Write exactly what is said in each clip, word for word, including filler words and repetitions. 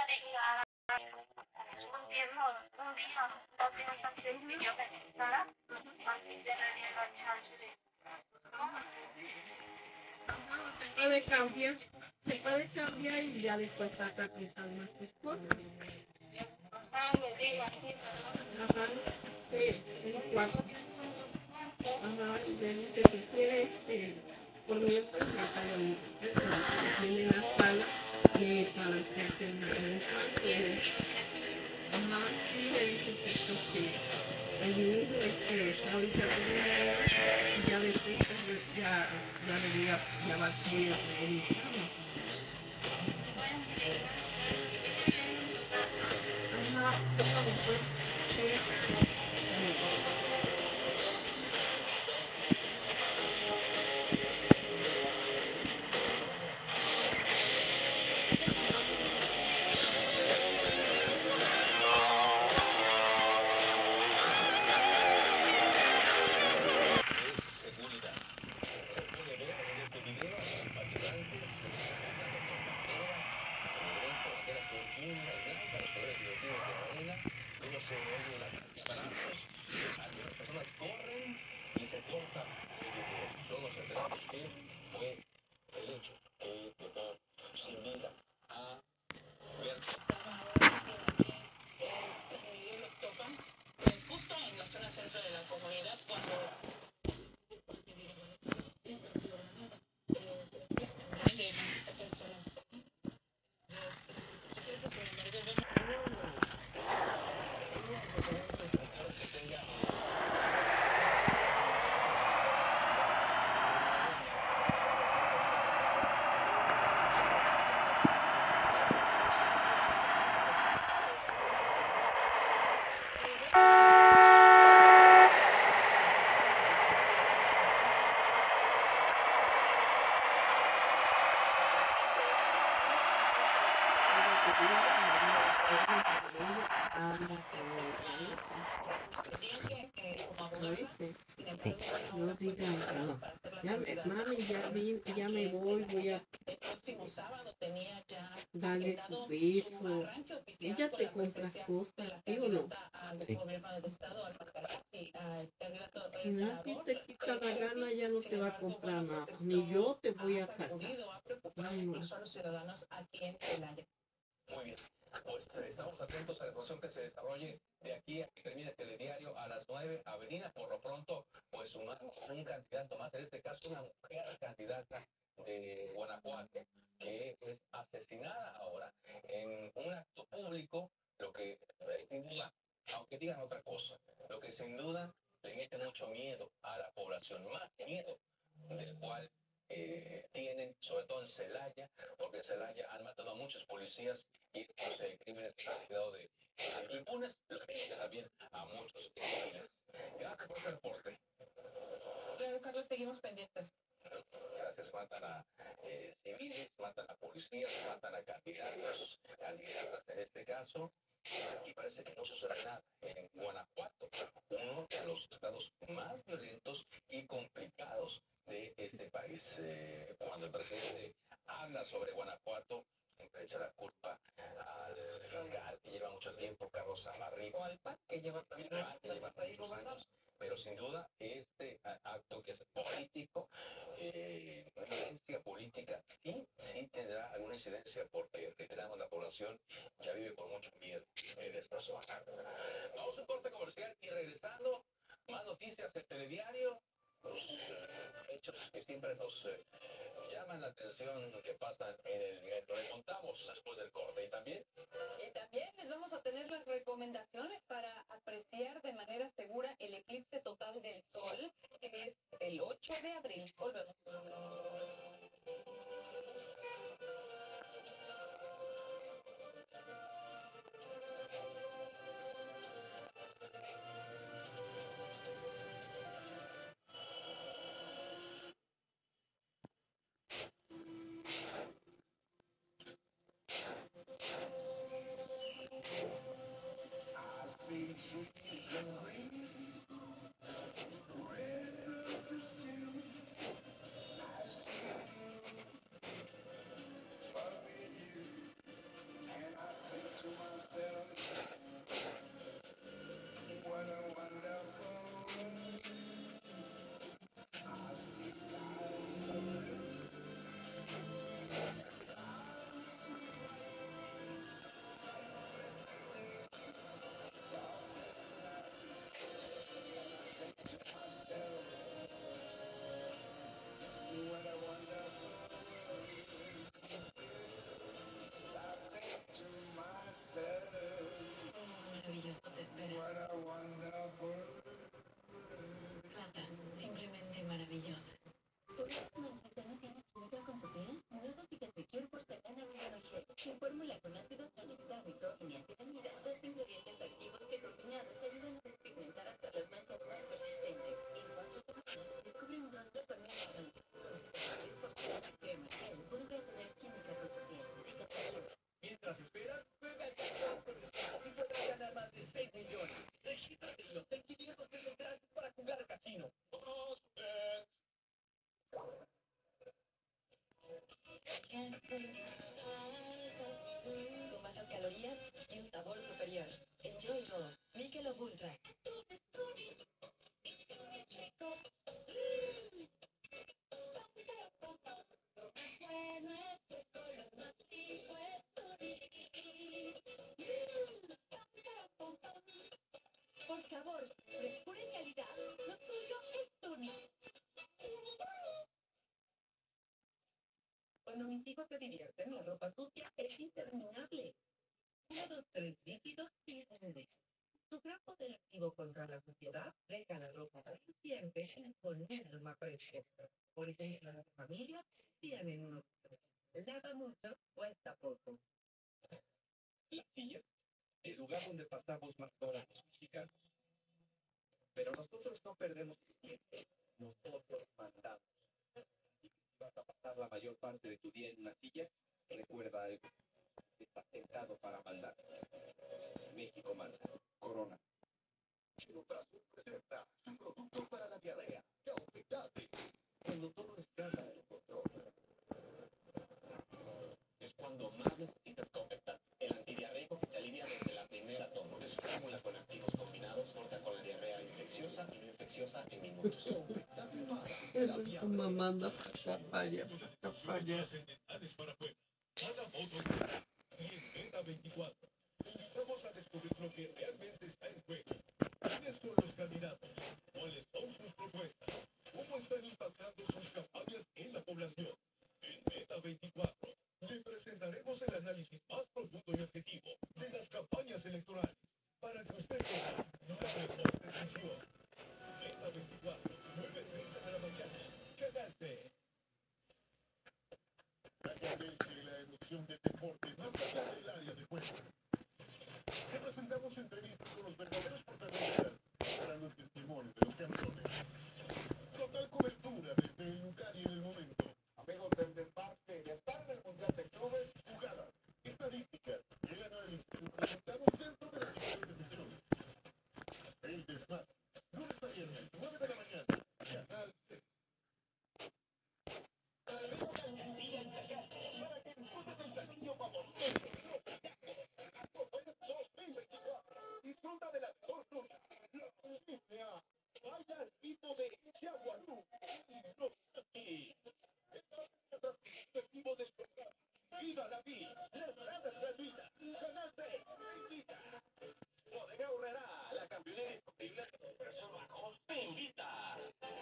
Un tiempo, un día, no tengo tanto que yo pensara, antes de venir la chance de... Se puede cambiar, se puede cambiar y ya después vas a pensar más después. Ajá, le digo así, ¿no? Ajá, sí, sí, cuatro. Ajá, y de lo que se quiere, este, por mientras me sale tiene la sala que para hacerte una pregunta. Ajá, sí, me dice que esto que ayuda, este, ahorita tengo ya después pues, ya, ya le diga, ya va a ser el examen. Ajá, eso después, sí. No digan, no. Ya me, mami, ya, vi, ya me voy, voy a darle su beso. Ella te compra cosas, ¿sí o no? Sí. Si nadie te quita la gana, ya no te va a comprar nada. Ni yo te voy a sacar. Ay, no. Muy bien. Pues eh, estamos atentos a la información que se desarrolle de aquí a que termine el telediario a las nueve, Avenida. Por lo pronto, pues una, un candidato más, en este caso una mujer candidata de Guanajuato, que es asesinada ahora en un acto público, lo que eh, sin duda, aunque digan otra cosa, lo que sin duda le mete mucho miedo a la población, más miedo del cual eh, tienen, sobre todo en Celaya, porque en Celaya han matado a muchos policías y estos eh, crímenes han quedado de eh, impunes, lo que llega también a muchos civiles. Gracias por este reporte. Claro, Carlos, seguimos pendientes. Gracias, matan a eh, civiles, matan a policías, matan a candidatos, candidatas en este caso, y parece que no sucede nada en Guanajuato, uno de los estados más violentos y complicados de este país. Eh, cuando el presidente habla sobre Guanajuato, siempre echa la culpa al fiscal que lleva mucho tiempo, Carlos Amarripa, o al P A C que lleva también que lleva muchos años, pero sin duda este acto que es político, eh, violencia política, sí, sí tendrá alguna incidencia porque, reiteramos, la población ya vive con mucho miedo en esta zona. Vamos a un corte comercial y regresando, más noticias del telediario, los eh, hechos que siempre nos eh, llaman la atención que pasan en el metro. Le contamos después del corte y también. Y también les vamos a tener las recomendaciones para apreciar de manera segura el eclipse total del sol, que es el ocho de abril. Volvemos. ácido salicílico y niacinamida, dos ingredientes activos que combinados ayudan a despigmentar hasta las manchas más persistentes. En cuatro semanas, descubre un rostro con menos manchas, con setenta y seis por ciento de crema gel, vuelve a tener química social. Mientras esperas, juega el cajón con Smart y podrás ganar más de seis millones. Regístrate y obtén quinientos pesos gratis para jugar al casino. Con bajas calorías y un sabor superior. Enjoy Go. Michelob Ultra. Por favor, frescura y calidad. Lo tuyo es Tonic. Cuando mis hijos se divierten, la ropa sucia es interminable. Uno, dos, tres líquidos y bebé. Su gran poder activo contra la suciedad deja la ropa siempre con un aroma fresco. Por ejemplo, las familias tienen unos. Lava mucho, cuesta poco. La silla, el lugar donde pasamos más horas los mexicanos. Pero nosotros no perdemos el tiempo, nosotros mandamos. Así que si vas a pasar la mayor parte de tu día en una silla, recuerda algo. Estás sentado para mandar. México manda. Corona. Chiloprazol presenta su producto para la diarrea. Calpectate. Cuando todo escala el control. Es cuando más necesitas Calpectate. El antidiarreico que te alivia desde la primera toma. Es fórmula con activos combinados, corta con la diarrea infecciosa y no infecciosa en minutos. Tu mamá anda para falla, para falla. Cada voto y en Meta veinticuatro. Vamos a descubrir lo que realmente está en juego. ¿Quiénes son los candidatos? ¿Cuáles son sus propuestas? ¿Cómo están impactando sus campañas en la población? En Meta veinticuatro le presentaremos el análisis más profundo y objetivo de las campañas electorales para que usted tome la mejor decisión. Meta veinticuatro, nueve treinta de la mañana. Canal C. La tendencia y la emoción del deporte más allá del área de juego. Te presentamos entrevistas con los verdaderos protagonistas, para los testimonios de los campeones. Total cobertura desde el lugar y en el momento. Amigos, desde parte de estar en el Mundial de Clubes, jugadas, estadísticas y el análisis de los resultados dentro de las diferentes sesiones. El desmate, lunes a viernes, nueve de la mañana, Canal C. Disfruta de la mejor fruta, la justicia, vaya al tipo de Yaguarú y los aquí. Efectivo despertar. Viva la vida, la entrada es gratuita. Canal C, invita. Bodega Urrera, la camionera disponible. Precio bajos te invita.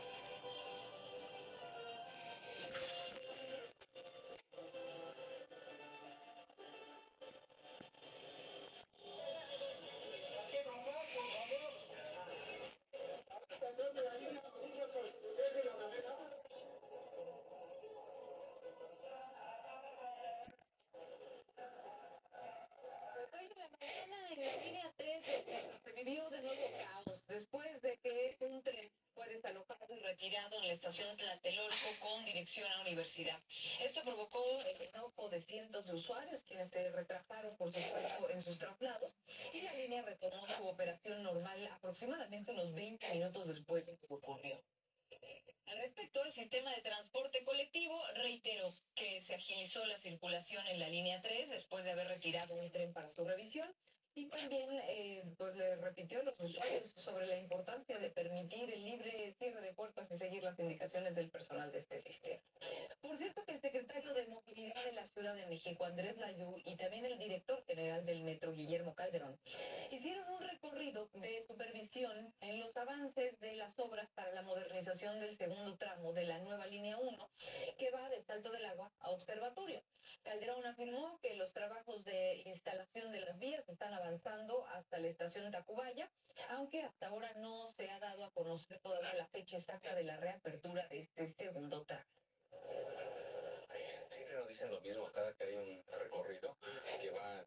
Hoy de la mañana en la línea tres del metro se vivió de nuevo caos después de que un tren fue desalojado y retirado en la estación Tlatelolco con dirección a Universidad. Esto provocó el enojo de cientos de usuarios quienes se retrasaron, por supuesto, en sus traslados y la línea retomó su operación normal aproximadamente unos veinte minutos después de que ocurrió. Al respecto, el sistema de transporte colectivo reiteró que se agilizó la circulación en la línea tres después de haber retirado un tren para su revisión y también eh, pues le repitió a los usuarios sobre la importancia de permitir el libre cierre de puertas y seguir las indicaciones del personal de este sistema. Por cierto que el secretario de Movilidad de la Ciudad de México, Andrés Layú, y también el director general del Metro, Guillermo Calderón, hicieron un recorrido de supervisión en los avances de las obras para la modernización del segundo tramo de la nueva línea uno, que va de Salto del Agua a Observatorio. Calderón afirmó que los trabajos de instalación de las vías están avanzando hasta la estación Tacubaya, aunque hasta ahora no se ha dado a conocer todavía la fecha exacta de la reapertura de este segundo tramo. Siempre nos dicen lo mismo cada que hay un recorrido, que van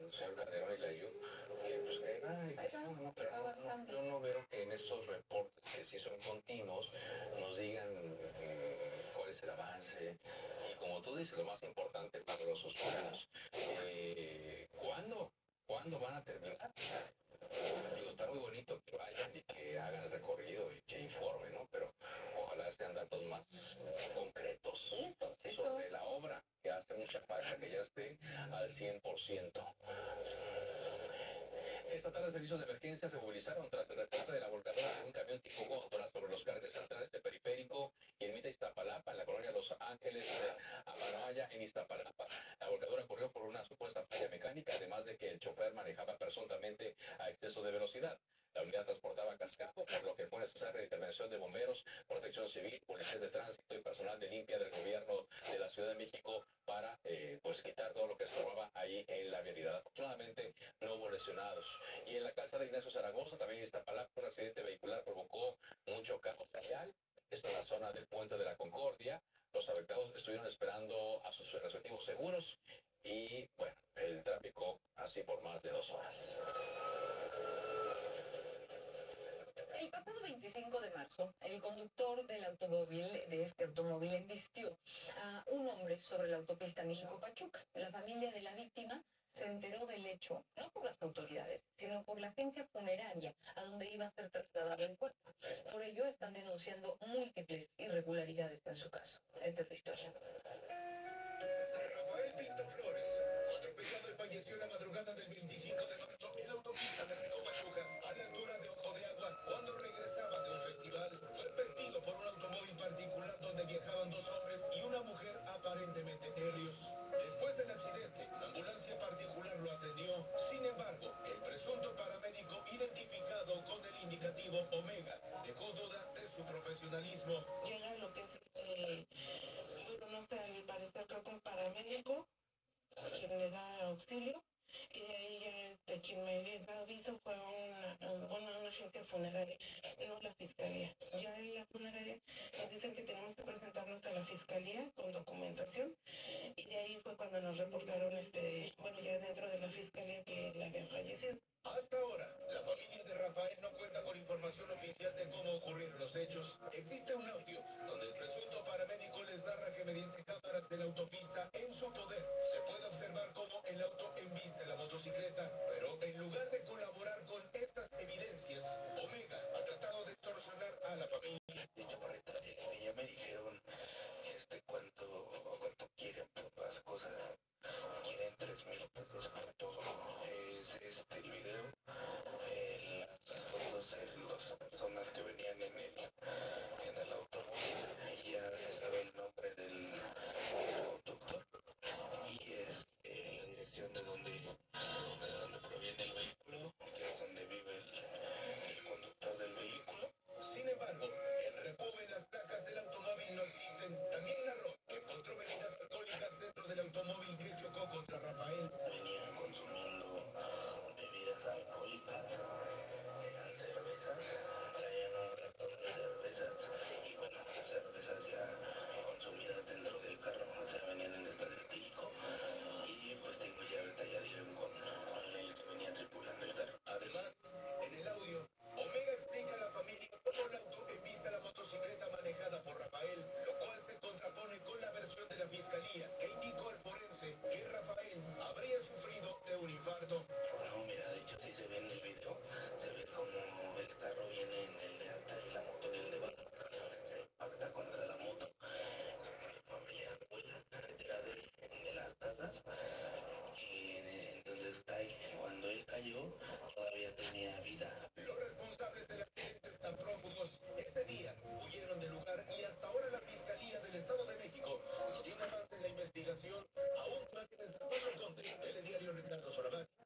el señor Calderón y la I U, que pues que nada, y que, no, no, pero no, no, yo no veo que en estos reportes que sí son continuos nos digan mm, cuál es el avance y como tú dices, lo más importante para los usuarios, eh, ¿cuándo? ¿Cuándo van a terminar? Digo, está muy bonito que vayan y que hagan el recorrido y que informen, ¿no? Pero ojalá sean datos más concretos sobre la obra, que hace mucha falta que ya esté al cien por ciento. Esta tarde, servicios de emergencia se movilizaron tras el reporte de la volcadura de un camión tipo góndola sobre los carriles centrales de Periférico y en Mita Iztapalapa, en la colonia Los Ángeles de Amanaya, en Iztapalapa. La volcadura ocurrió por una supuesta falla mecánica, además de que el chofer manejaba presuntamente a exceso de velocidad. La unidad transportaba cascajo, por lo que fue necesaria la intervención de bomberos, protección civil, policías de tránsito y personal de limpia del gobierno de la Ciudad de México para eh, pues quitar todo lo que estorbaba ahí en la vialidad. Afortunadamente no hubo lesionados. Y en la calzada Ignacio Zaragoza, también en Iztapalapa, un accidente vehicular provocó mucho caos vial. Esto en la zona del Puente de la Concordia. Los afectados estuvieron esperando a sus respectivos seguros y, bueno, el tráfico así por más de dos horas. El pasado veinticinco de marzo, el conductor del automóvil, de este automóvil, embistió a un hombre sobre la autopista México-Pachuca. La familia de la víctima se enteró del hecho, no por las autoridades, sino por la agencia funeraria a donde iba a ser trasladado el cuerpo. Por ello están denunciando múltiples irregularidades en su caso. Esta es la historia. Rafael Pinto Flores fue atropellado y falleció la madrugada del veinticinco de marzo en la autopista de México-Pachuca, a la altura de Ojo de Agua, cuando regresaba de un festival. Fue embestido por un automóvil particular donde viajaban dos hombres y una mujer aparentemente ebrios. Después del accidente, la ambulancia particular lo atendió. Sin embargo, el presunto paramédico identificado con el indicativo Omega dejó duda de su profesionalismo. Llega lo que es el, no sé, al parecer creo que un paramédico quien le da auxilio y de ahí este, quien me da aviso fue una, una, una agencia funeraria, no la fiscalía. Ya en la funeraria nos dicen que tenemos que presentarnos a la fiscalía con documentación y de ahí fue cuando nos reportaron, este, bueno, ya dentro de